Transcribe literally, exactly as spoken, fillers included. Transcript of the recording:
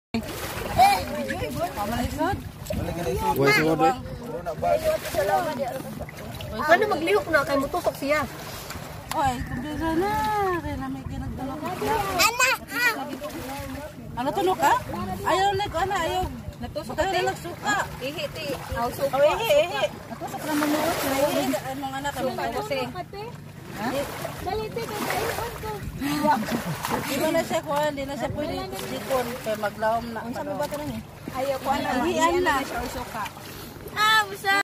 Buhay sa word. Ano maglihok na kay mutusok siya. Oy, kumbira na. Kaya na may ginagdala ko. Ano tunog ka? Ayaw na ko ana, ayaw. Natusok ka din nagsuka. Ihi ti. Aw suka. Oh, ihi, ihi. Natusok na manuot. Ihi, anong anak kami kasi. Ha? Dalite ka tayo ko. Di ba na siya kuha, di na siya pwede sikon kay maglawom na. Unsa mo ba tanong eh? Ayaw ko ana. Ihi ana siya suka. Ah, busa.